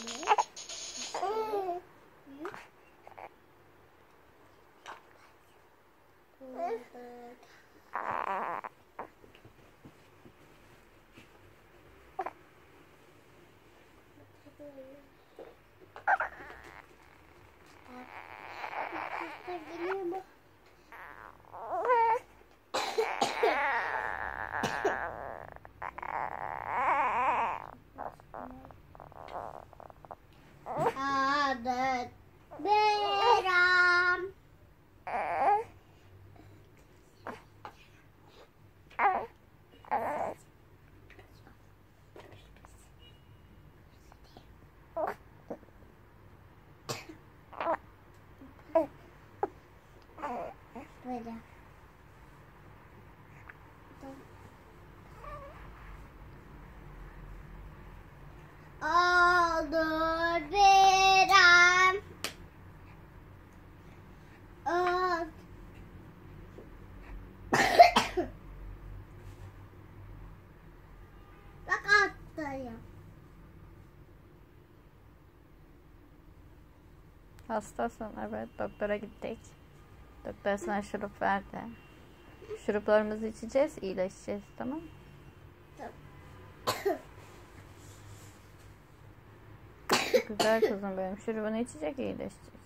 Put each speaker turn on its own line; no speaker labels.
Böyle. Oldu biram. Bak attayım.
Hastasın, evet, doktora gittik. Doktor sana şurup verdi. Şuruplarımızı içeceğiz, iyileşeceğiz, tamam mı? Güzel kızım benim, şurubunu içecek, iyileşecek.